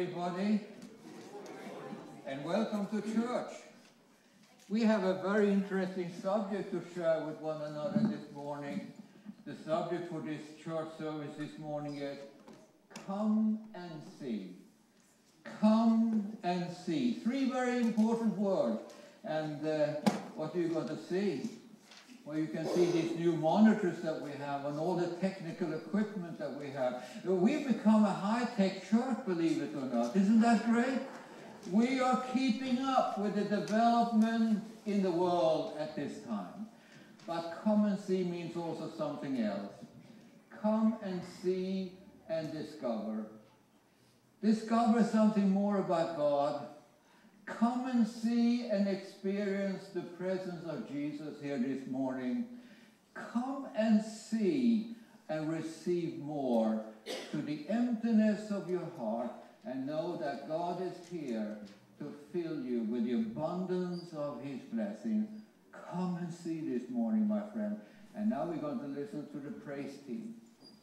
everybody, and welcome to church. We have a very interesting subject to share with one another this morning. The subject for this church service this morning is Come and See. Come and see. Three very important words. And what are you going to see? Well, you can see these new monitors that we have and all the technical equipment that we have. We've become a high-tech church, believe it or not. Isn't that great? We are keeping up with the development in the world at this time. But come and see means also something else. Come and see and discover. Discover something more about God. Come and see and experience the presence of Jesus here this morning. Come and see and receive more to the emptiness of your heart and know that God is here to fill you with the abundance of his blessing. Come and see this morning, my friend. And now we're going to listen to the praise team.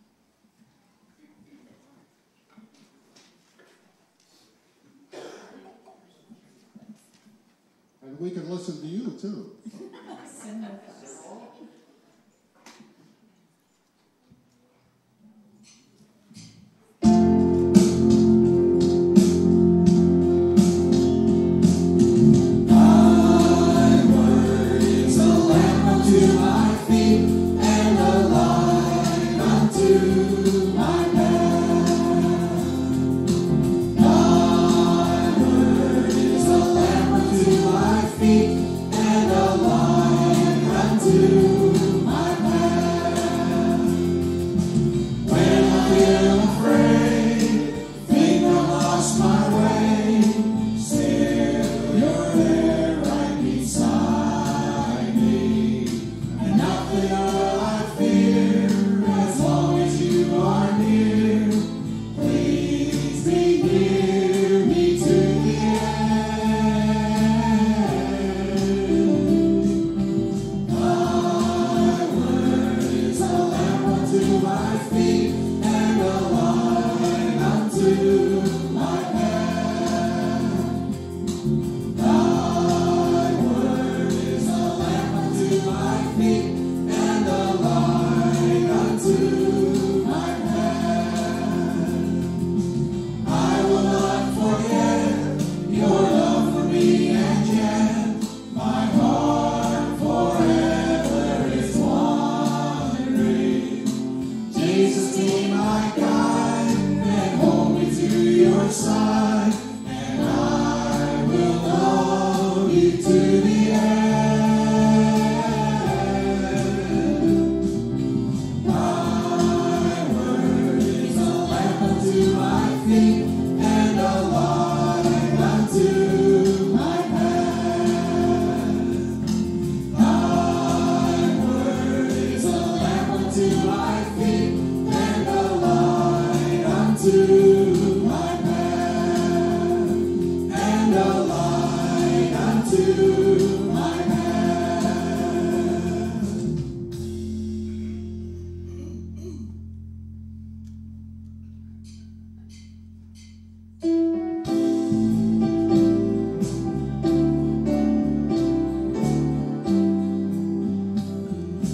And we can listen to you, too. Sing with us.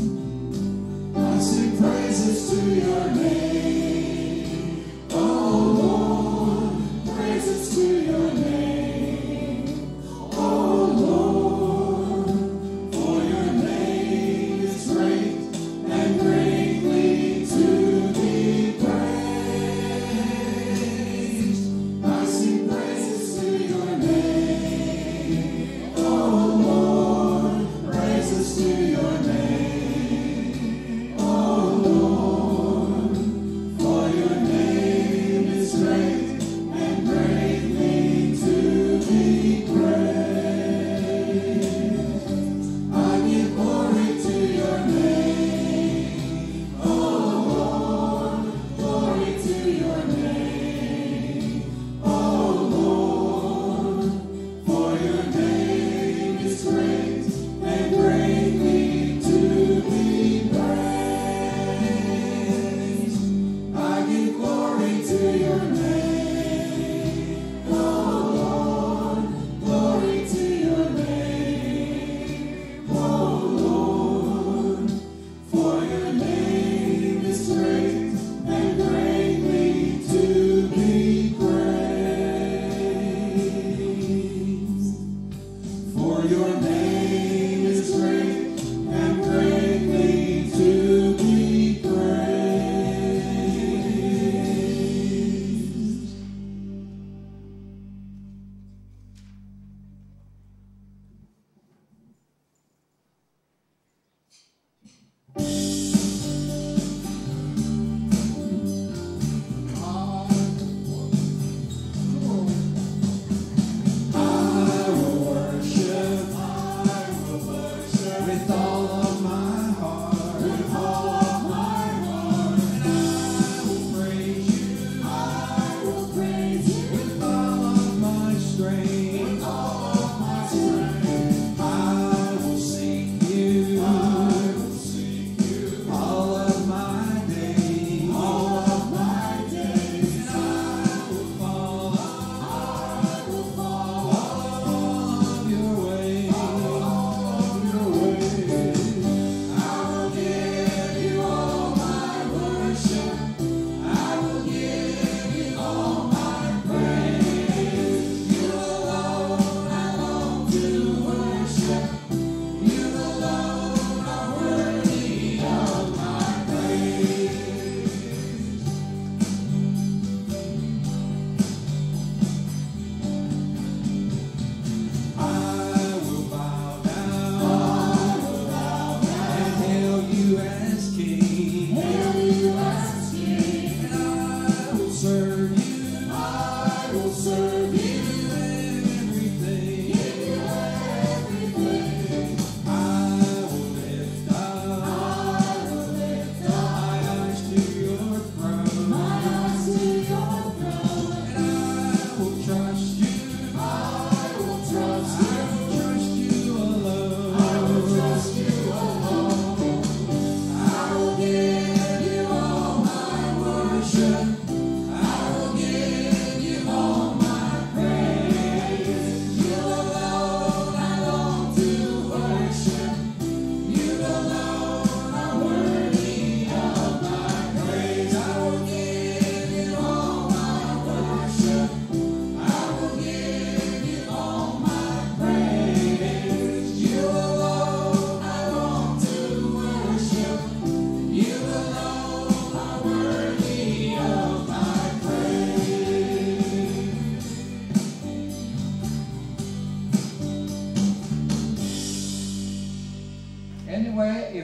I sing praises to your name, oh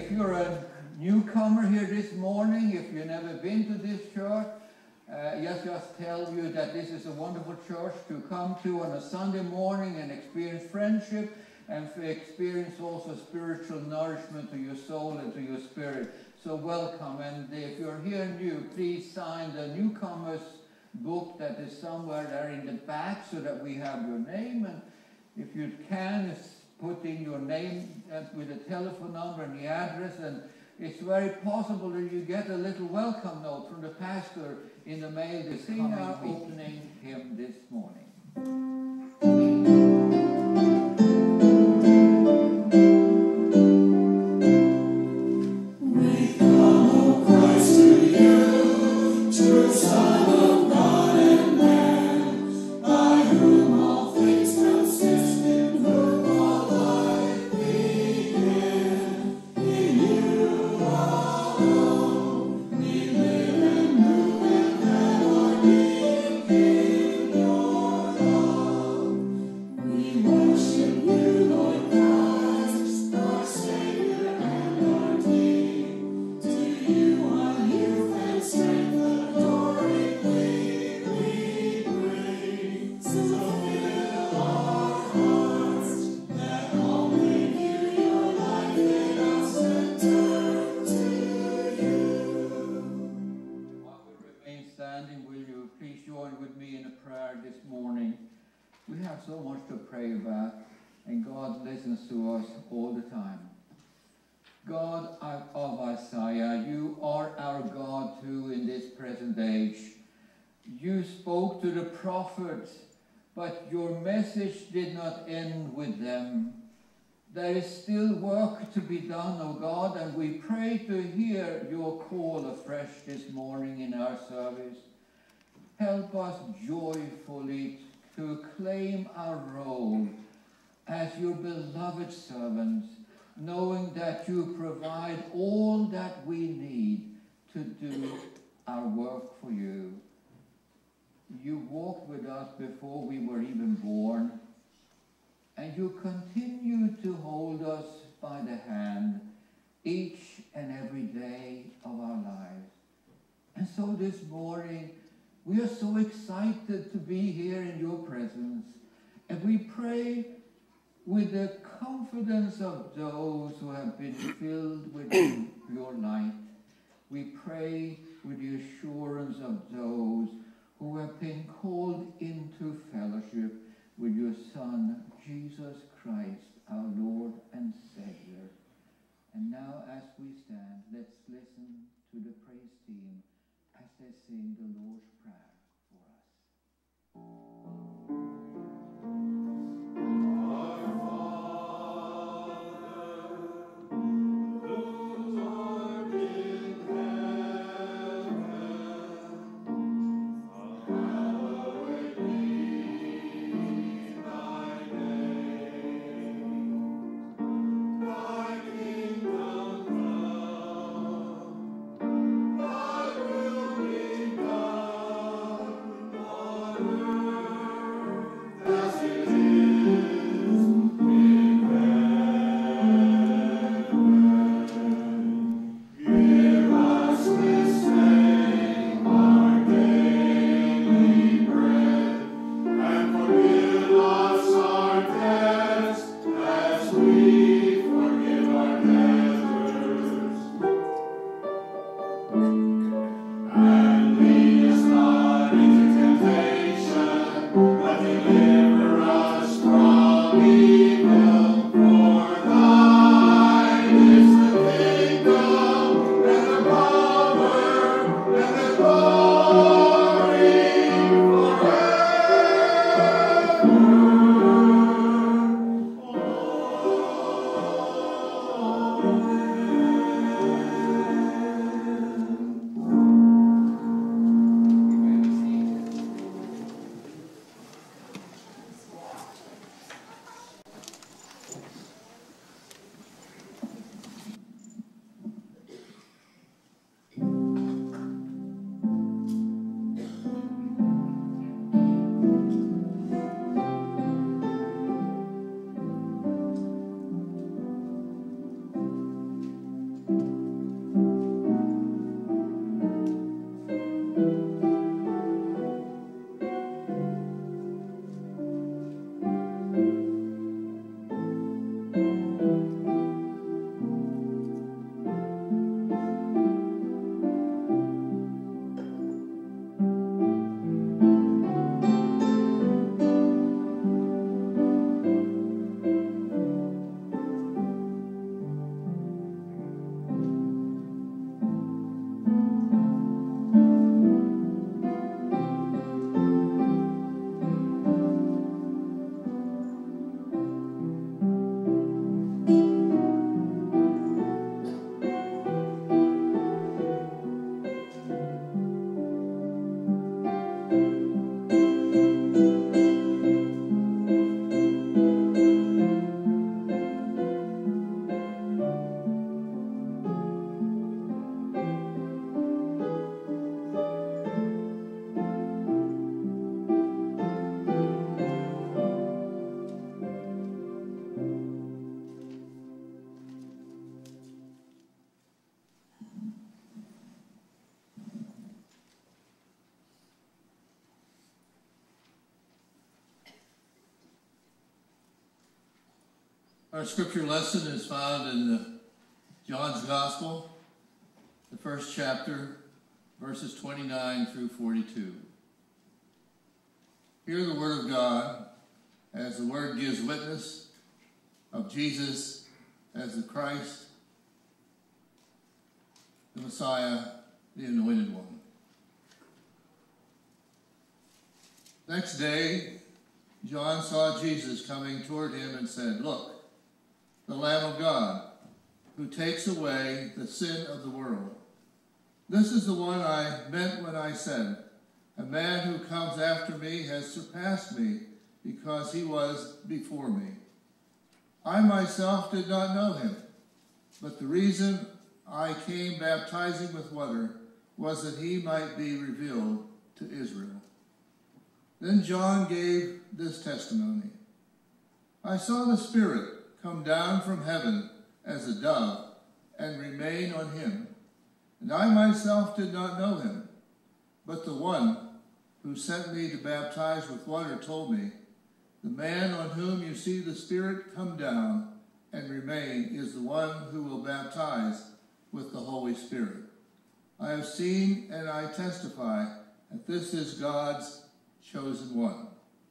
if you're a newcomer here this morning, if you've never been to this church, just tell you that this is a wonderful church to come to on a Sunday morning and experience friendship and experience also spiritual nourishment to your soul and to your spirit. So welcome, and if you're here new, please sign the newcomers book that is somewhere there in the back so that we have your name, and if you can, put in your name with the telephone number and the address, and it's very possible that you get a little welcome note from the pastor in the mail this coming week. Opening hymn this morning. So much to pray about, and God listens to us all the time. God of Isaiah, you are our God too in this present age. You spoke to the prophets, but your message did not end with them. There is still work to be done, O God, and we pray to hear your call afresh this morning in our service. Help us joyfully to claim our role as your beloved servants, knowing that you provide all that we need to do our work for you. You walked with us before we were even born, and you continue to hold us by the hand each and every day of our lives. And so this morning, we are so excited to be here in your presence, and we pray with the confidence of those who have been filled with your light. We pray with the assurance of those who have been called into fellowship with your Son, Jesus Christ, our Lord and Savior. And now as we stand, let's listen to the praise team as they sing the Lord's Prayer for us. Our Father, who art in heaven, hallowed Our scripture lesson is found in John's Gospel, the first chapter, verses 29 through 42. Hear the word of God as the word gives witness of Jesus as the Christ, the Messiah, the Anointed One. Next day, John saw Jesus coming toward him and said, "Look, the Lamb of God, who takes away the sin of the world. This is the one I meant when I said, a man who comes after me has surpassed me because he was before me. I myself did not know him, but the reason I came baptizing with water was that he might be revealed to Israel." Then John gave this testimony. "I saw the Spirit come down from heaven as a dove and remain on him. And I myself did not know him, but the one who sent me to baptize with water told me, the man on whom you see the Spirit come down and remain is the one who will baptize with the Holy Spirit. I have seen and I testify that this is God's chosen one."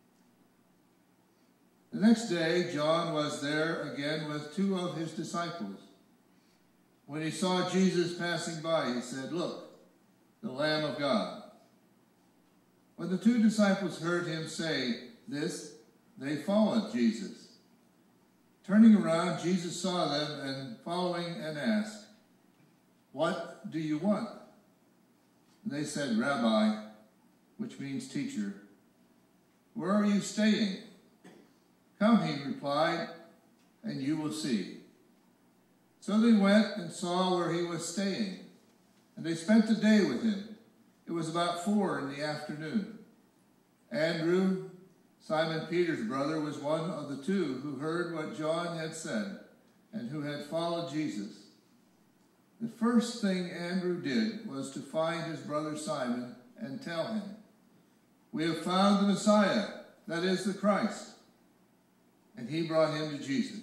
The next day, John was there again with two of his disciples. When he saw Jesus passing by, he said, "Look, the Lamb of God." When the two disciples heard him say this, they followed Jesus. Turning around, Jesus saw them and following and asked, "What do you want?" And they said, "Rabbi," which means teacher, "where are you staying?" "Come," he replied, "and you will see." So they went and saw where he was staying, and they spent the day with him. It was about 4 p.m. Andrew, Simon Peter's brother, was one of the two who heard what John had said and who had followed Jesus. The first thing Andrew did was to find his brother Simon and tell him, "We have found the Messiah, that is the Christ." And he brought him to Jesus.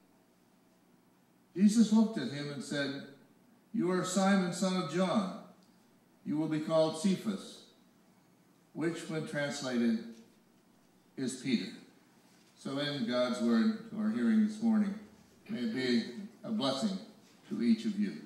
Jesus looked at him and said, "You are Simon, son of John. You will be called Cephas," which, when translated, is Peter. So in God's word to our hearing this morning, may it be a blessing to each of you.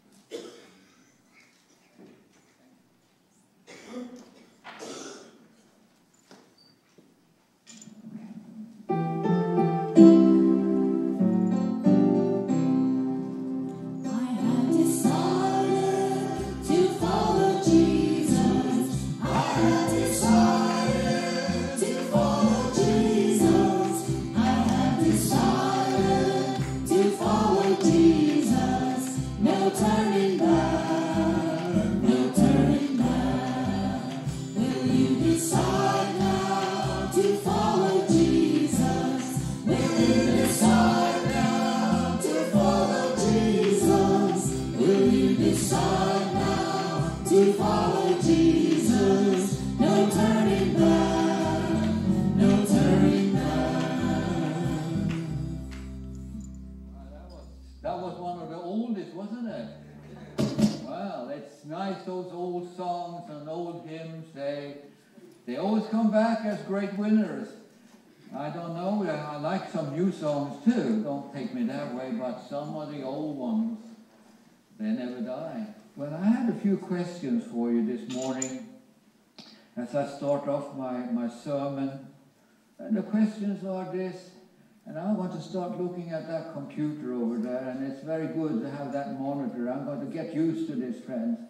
That was one of the oldest, wasn't it? Well, it's nice, those old songs and old hymns, they always come back as great winners. I don't know, I like some new songs too, don't take me that way, but some of the old ones, they never die. Well, I had a few questions for you this morning as I start off my sermon. And the questions are this, and I want to start looking at that computer over there, and it's very good to have that monitor. I'm going to get used to this, friends.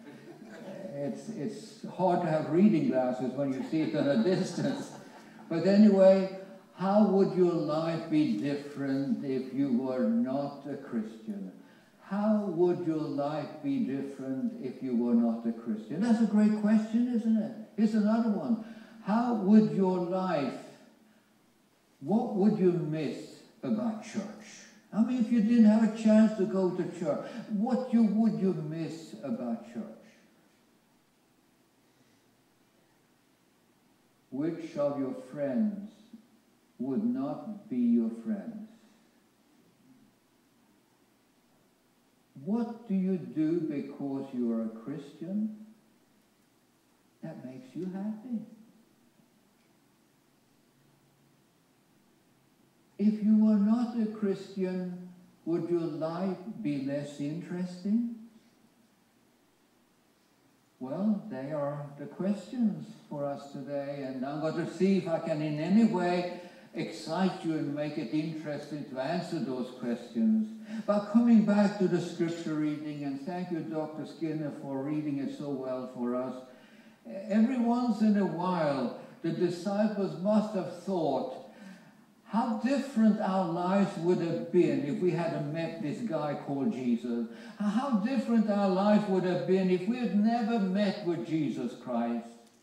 It's hard to have reading glasses when you see it at a distance. But anyway, how would your life be different if you were not a Christian? How would your life be different if you were not a Christian? That's a great question, isn't it? Here's another one. How would your life, what would you miss about church? I mean, if you didn't have a chance to go to church, what would you miss about church? Which of your friends would not be your friends what do you do because you are a Christian that makes you happy? If you were not a Christian, would your life be less interesting? Well, they are the questions for us today, and I'm going to see if I can in any way excite you and make it interesting to answer those questions. But coming back to the scripture reading, and thank you, Dr. Skinner, for reading it so well for us. Every once in a while, the disciples must have thought, how different our lives would have been if we hadn't met this guy called Jesus. How different our life would have been if we had never met with Jesus Christ.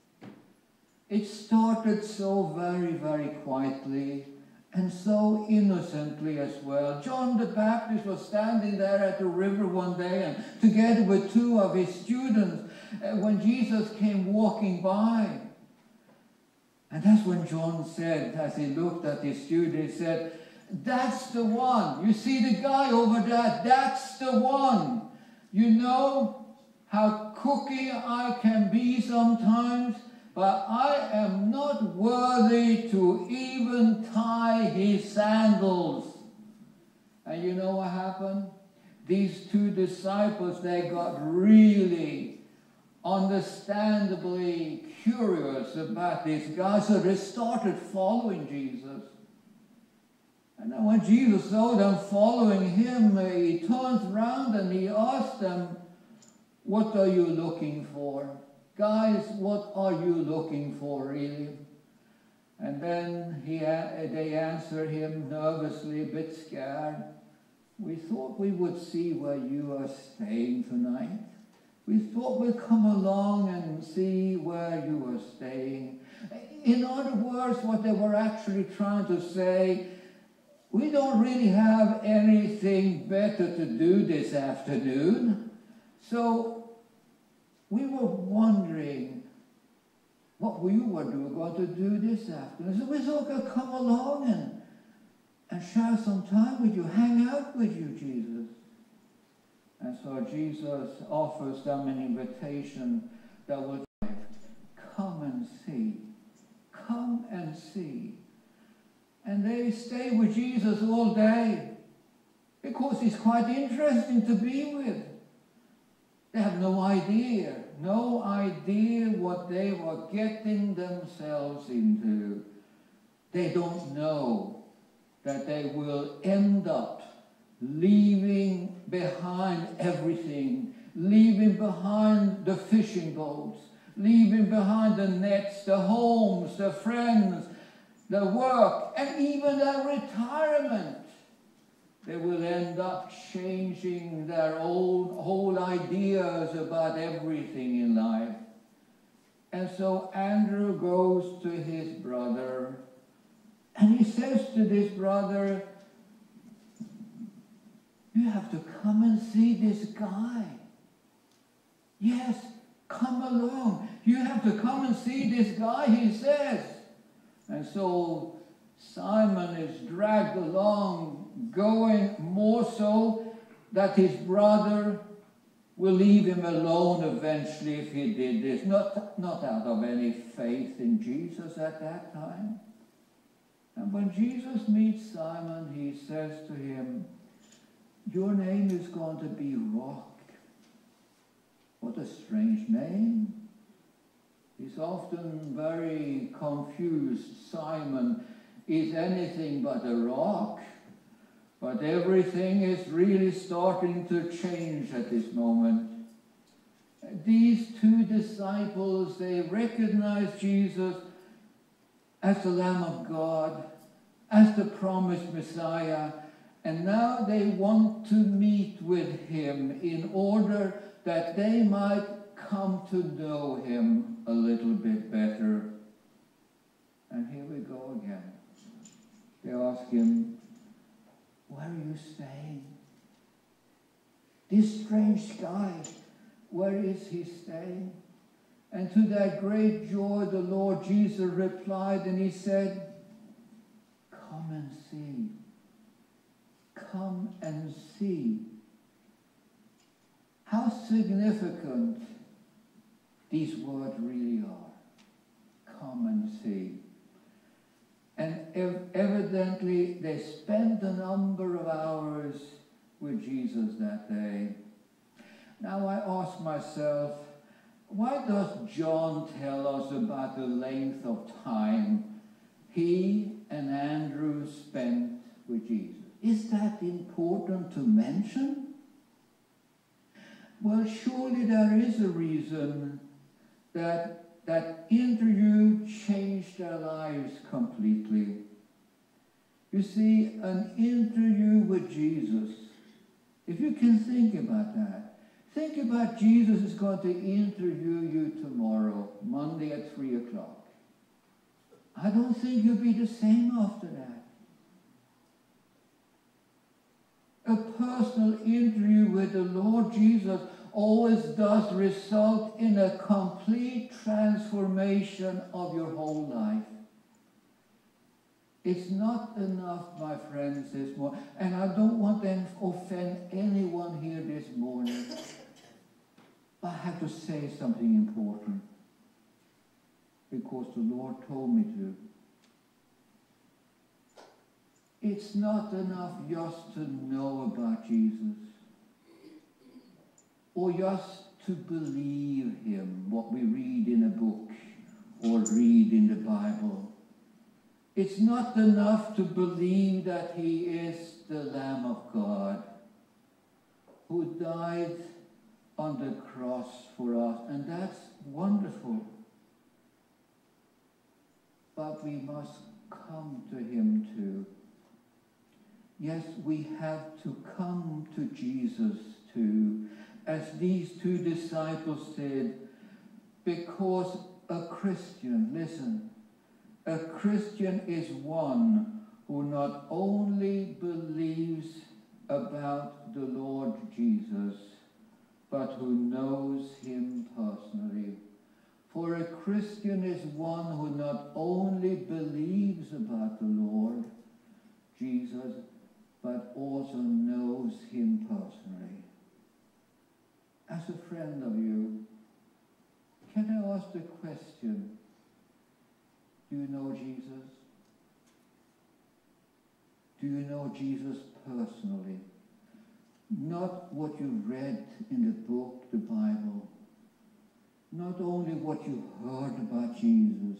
It started so very, very quietly and so innocently as well. John the Baptist was standing there at the river one day, and together with two of his students, when Jesus came walking by. And that's when John said, as he looked at his student, he said, "That's the one. You see the guy over there? That's the one. You know how cookie I can be sometimes, but I am not worthy to even tie his sandals." And you know what happened? These two disciples, they got really understandably curious about this guy, so they started following Jesus. And then when Jesus saw them following him, he turns around and he asked them, "What are you looking for? Guys, what are you looking for, really?" And then they answered him nervously, a bit scared, "We thought we would see where you are staying tonight. We thought we'd come along and see where you were staying." In other words, what they were actually trying to say, we don't really have anything better to do this afternoon. So we were wondering what you were going to do this afternoon. So we thought we'd come along and share some time with you, hang out with you, Jesus. And so Jesus offers them an invitation that will come and see. Come and see. And they stay with Jesus all day because he's quite interesting to be with. They have no idea what they were getting themselves into. They don't know that they will end up leaving behind everything, leaving behind the fishing boats, leaving behind the nets, the homes, the friends, the work, and even their retirement. They will end up changing their whole ideas about everything in life. And so Andrew goes to his brother, and he says to this brother, "You have to come and see this guy. Yes, come along. You have to come and see this guy," he says. And so Simon is dragged along, going more so that his brother will leave him alone eventually if he did this. Not out of any faith in Jesus at that time. And when Jesus meets Simon, he says to him, "Your name is going to be Rock." What a strange name. He's often very confused. Simon is anything but a rock. But everything is really starting to change at this moment. These two disciples, they recognize Jesus as the Lamb of God, as the promised Messiah, and now they want to meet with him in order that they might come to know him a little bit better. And here we go again. They ask him, "Where are you staying?" This strange guy, where is he staying? And to their great joy, the Lord Jesus replied, and he said, "Come and see. Come and see." how significant these words really are. Come and see. And evidently they spent a number of hours with Jesus that day. Now I ask myself, why does John tell us about the length of time he and Andrew spent with Jesus? Is that important to mention? Well, surely there is a reason that interview changed their lives completely. You see, an interview with Jesus, if you can think about that, think about Jesus is going to interview you tomorrow, Monday at 3 o'clock. I don't think you'll be the same after that. A personal interview with the Lord Jesus always does result in a complete transformation of your whole life. It's not enough, my friends, this morning. And I don't want to offend anyone here this morning. But I have to say something important. Because the Lord told me to. It's not enough just to know about Jesus. Or just to believe him, what we read in a book or read in the Bible. It's not enough to believe that he is the Lamb of God who died on the cross for us. And that's wonderful. But we must come to him too. Yes, we have to come to Jesus too. As these two disciples said, because a Christian, listen, a Christian is one who not only believes about the Lord Jesus, but who knows him personally. For a Christian is one who not only believes about the Lord Jesus, but also knows him personally. As a friend of you, can I ask the question, do you know Jesus? Do you know Jesus personally? Not what you read in the book, the Bible. Not only what you heard about Jesus,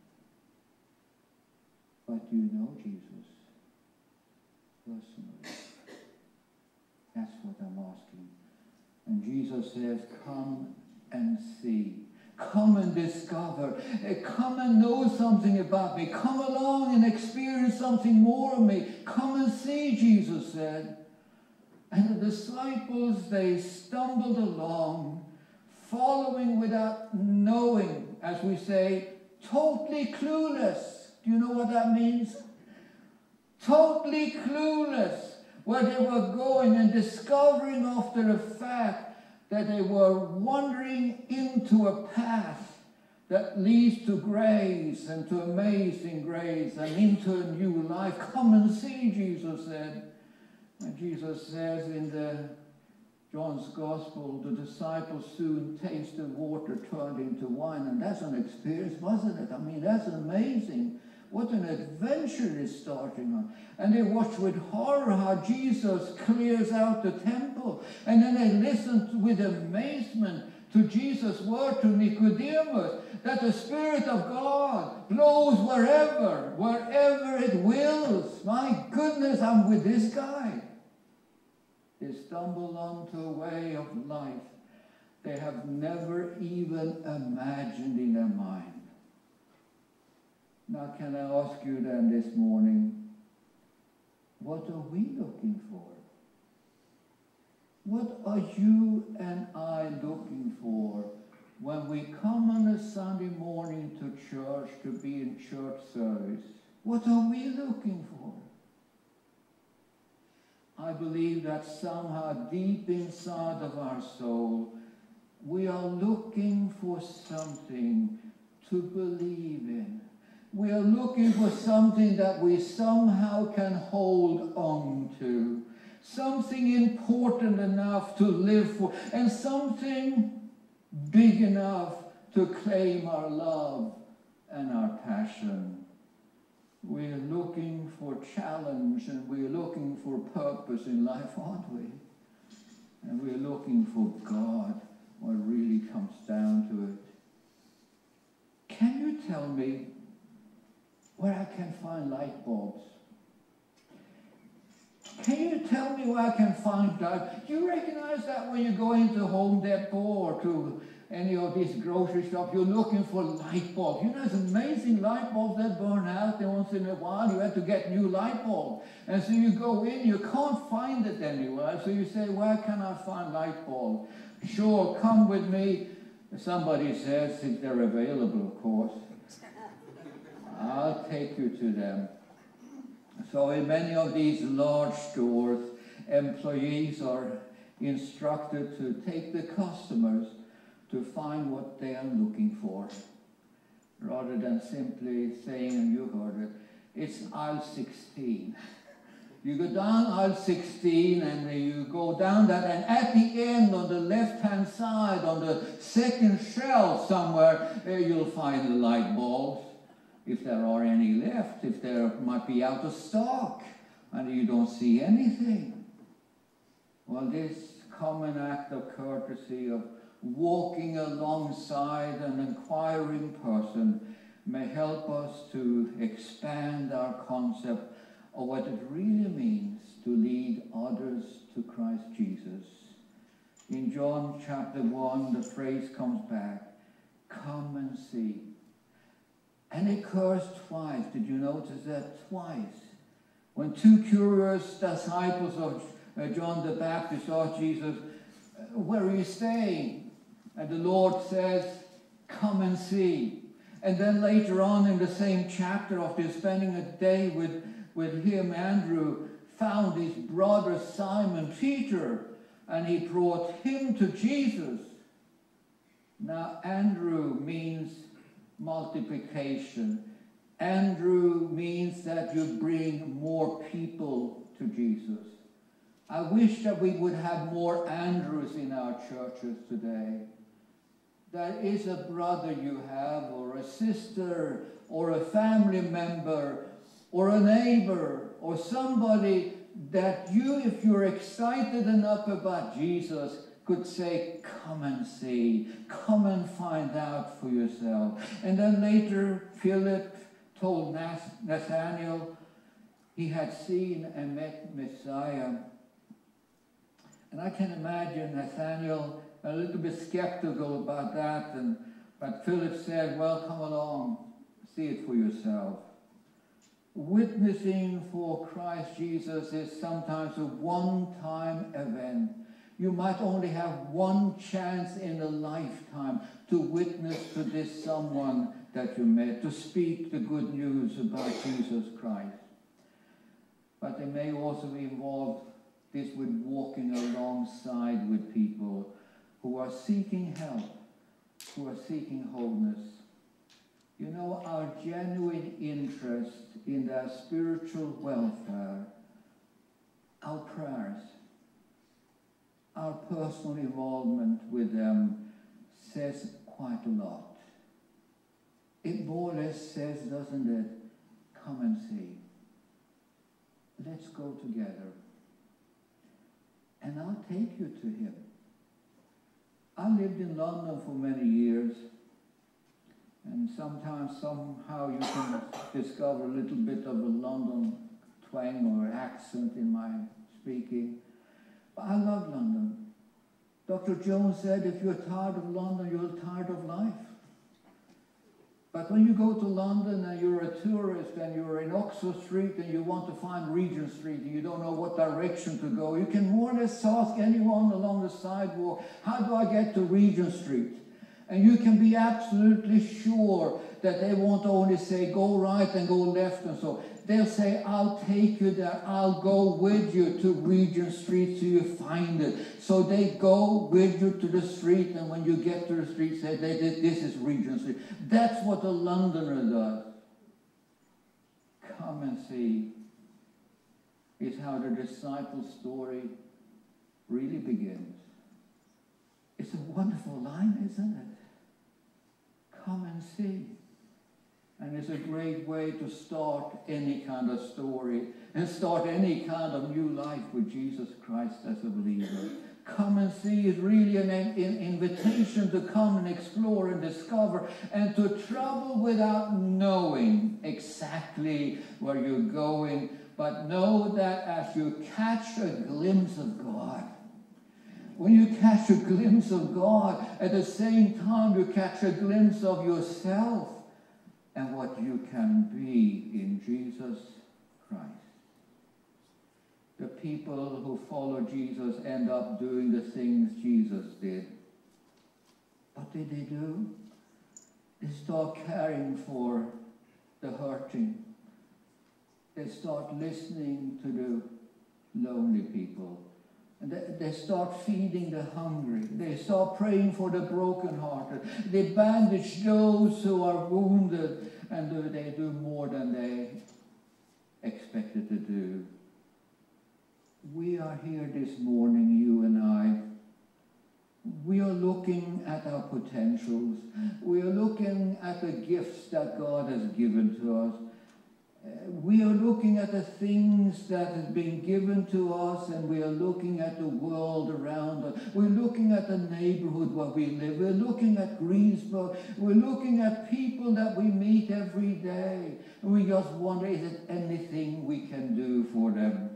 but do you know Jesus personally? That's what I'm asking. And Jesus says, come and see. Come and discover. Come and know something about me. Come along and experience something more of me. Come and see, Jesus said. And the disciples, they stumbled along, following without knowing, as we say, totally clueless. Do you know what that means? Totally clueless. Where they were going and discovering after the fact that they were wandering into a path that leads to grace and to amazing grace and into a new life. Come and see, Jesus said. And Jesus says in John's Gospel, the disciples soon tasted water turned into wine. And that's an experience, wasn't it? I mean, that's amazing. What an adventure is starting on. And they watch with horror how Jesus clears out the temple. And then they listen with amazement to Jesus' word to Nicodemus, that the Spirit of God blows wherever it wills. My goodness, I'm with this guy. They stumble onto a way of life they have never even imagined in their mind. Now, can I ask you then this morning, what are we looking for? What are you and I looking for when we come on a Sunday morning to church to be in church service? What are we looking for? I believe that somehow deep inside of our soul, we are looking for something to believe in. We are looking for something that we somehow can hold on to. something important enough to live for, and something big enough to claim our love and our passion. We're looking for challenge, and we're looking for purpose in life, aren't we? And we're looking for God when it really comes down to it. Can you tell me where I can find light bulbs? Can you tell me where I can find light? Do you recognize that when you go into Home Depot or to any of these grocery shops, you're looking for light bulbs? You know, there's amazing light bulbs that burn out, and once in a while you have to get new light bulbs. And so you go in, you can't find it anywhere. So you say, where can I find light bulbs? Sure, come with me. Somebody says, if they're available, of course. I'll take you to them. So in many of these large stores, employees are instructed to take the customers to find what they are looking for, rather than simply saying, and you heard it, it's aisle 16. You go down aisle 16 and you go down that, and at the end on the left-hand side, on the second shelf somewhere, you'll find the light bulbs, if there are any left, if there might be out of stock, and you don't see anything. Well, this common act of courtesy of walking alongside an inquiring person may help us to expand our concept of what it really means to lead others to Christ Jesus. In John chapter 1, the phrase comes back, come and see. And it occurs twice. Did you notice that? Twice. When two curious disciples of John the Baptist asked Jesus, where are you staying? And the Lord says, come and see. And then later on in the same chapter, after spending a day with him, Andrew found his brother Simon Peter, and he brought him to Jesus. Now, Andrew means multiplication. Andrew means that you bring more people to Jesus. I wish that we would have more Andrews in our churches today. There is a brother you have, or a sister, or a family member, or a neighbor, or somebody that you, if you're excited enough about Jesus, could say, come and see, come and find out for yourself. And then later, Philip told Nathanael he had seen and met Messiah. And I can imagine Nathanael a little bit skeptical about that, but Philip said, well, come along, see it for yourself. Witnessing for Christ Jesus is sometimes a one-time event. You might only have one chance in a lifetime to witness to this someone that you met, to speak the good news about Jesus Christ. But it may also involve this with walking alongside with people who are seeking help, who are seeking wholeness. You know, our genuine interest in their spiritual welfare, our prayers, our personal involvement with them says quite a lot. It more or less says, doesn't it, come and see. Let's go together. And I'll take you to him. I lived in London for many years, and sometimes, somehow, you can discover a little bit of a London twang or accent in my speaking. But I love London. Dr. Jones said, if you're tired of London, you're tired of life. But when you go to London and you're a tourist and you're in Oxford Street and you want to find Regent Street and you don't know what direction to go, you can more or less ask anyone along the sidewalk, how do I get to Regent Street? And you can be absolutely sure that they won't only say go right and go left and so. They'll say, I'll take you there, I'll go with you to Regent Street so you find it. So they go with you to the street, and when you get to the street, say, this is Regent Street. That's what a Londoner does. Come and see. is how the disciples' story really begins. It's a wonderful line, isn't it? Come and see. And it's a great way to start any kind of story and start any kind of new life with Jesus Christ as a believer. Come and see is really an invitation to come and explore and discover and to travel without knowing exactly where you're going, but know that as you catch a glimpse of God, when you catch a glimpse of God, at the same time you catch a glimpse of yourself and what you can be in Jesus Christ. The people who follow Jesus end up doing the things Jesus did. What did they do? They start caring for the hurting. They start listening to the lonely people. And they start feeding the hungry. They start praying for the brokenhearted. They bandage those who are wounded. And they do more than they expected to do. We are here this morning, you and I. We are looking at our potentials. We are looking at the gifts that God has given to us. We are looking at the things that have been given to us, and we are looking at the world around us. We're looking at the neighborhood where we live. We're looking at Greensburg. We're looking at people that we meet every day. And we just wonder, is it anything we can do for them?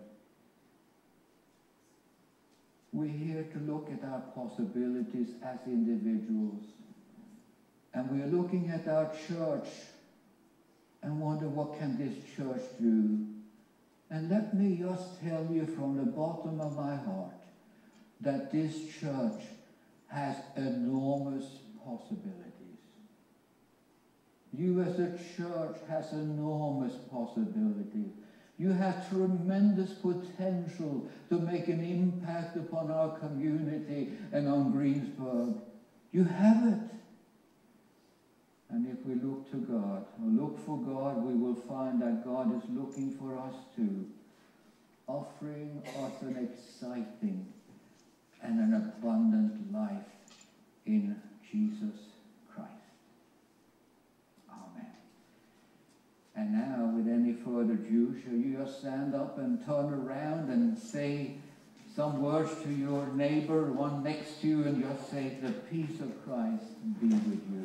We're here to look at our possibilities as individuals. And we're looking at our church and wonder, what can this church do? And let me just tell you from the bottom of my heart that this church has enormous possibilities. You as a church has enormous possibilities. You have tremendous potential to make an impact upon our community and on Greensburg. You have it. And if we look to God, or look for God, we will find that God is looking for us too, offering us an exciting and an abundant life in Jesus Christ. Amen. And now, with any further ado, shall you just stand up and turn around and say some words to your neighbor, one next to you, and just say, the peace of Christ be with you.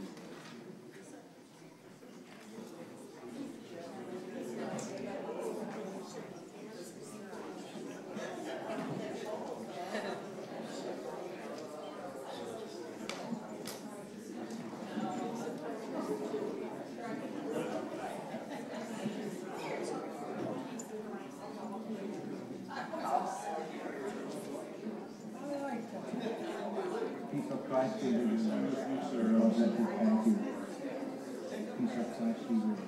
Peace of Christ be with you. Lord, let us thank you. Peace of Christ be with you.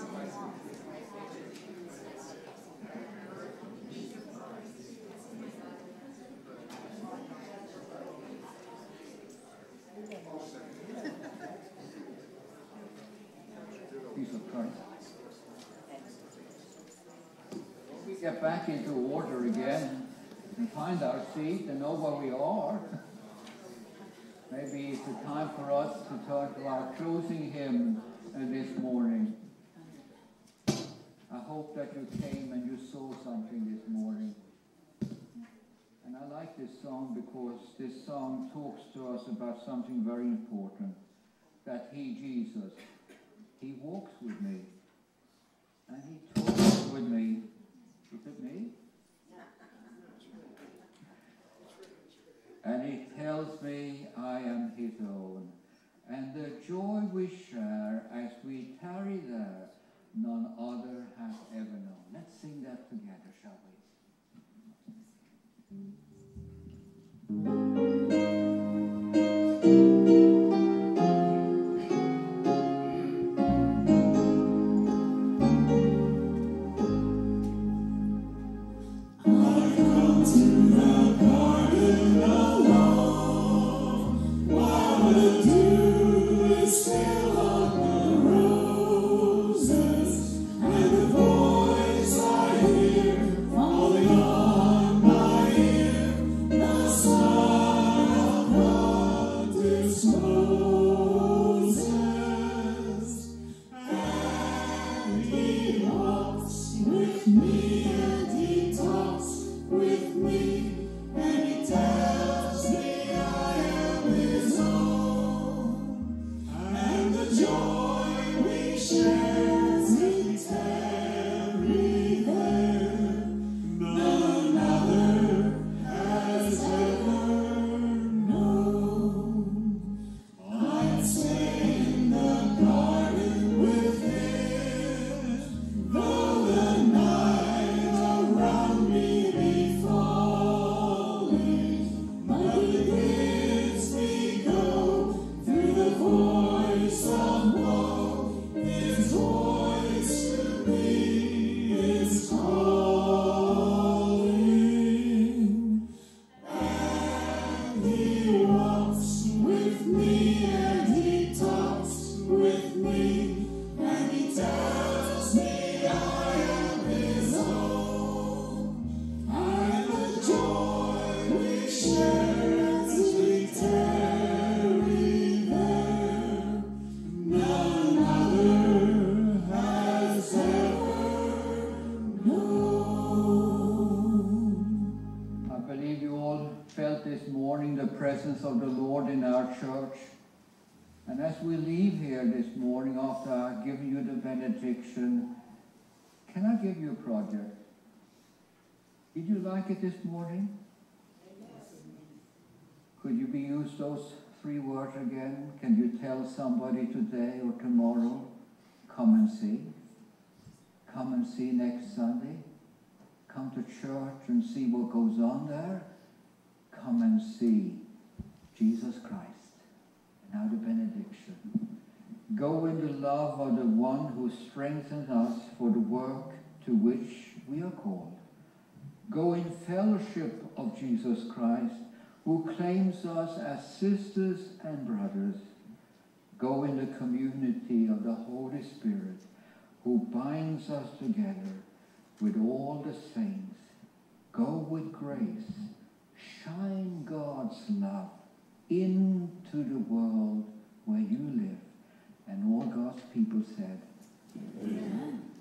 Peace of Christ. When we get back into order again and find our seat and know where we are, maybe it's a time for us to turn to our closing hymn this morning. I hope that you came and you saw something this morning. And I like this song because this song talks to us about something very important. That he, Jesus, he walks with me. And he talks with me. Is it me? And he tells me I am his own. And the joy we share as we tarry there, none other has ever known. Let's sing that together, shall we? Falling He walks with me and he talks with me and he tells me I am his own. And the joy we share is every there. None other has ever known. I'd stay in the garden with him, though the night around me be falling. But he bids me go through the voice of woe. His voice to me is calling. And he walks with me and he talks with me and he tells me I am his own. And the joy we share as we tarry there, none other has ever known. I believe you all felt this morning the presence of the Lord in our church. And as we leave here this morning, after I've given you the benediction, can I give you a project? Did you like it this morning? Could you use those 3 words again? Can you tell somebody today or tomorrow, come and see? Come and see next Sunday. Come to church and see what goes on there. Come and see Jesus Christ. And now the benediction. Go in the love of the one who strengthens us for the work to which we are called. Go in fellowship of Jesus Christ, who claims us as sisters and brothers. Go in the community of the Holy Spirit, who binds us together with all the saints. Go with grace. Shine God's love into the world where you live. And all God's people said, Amen.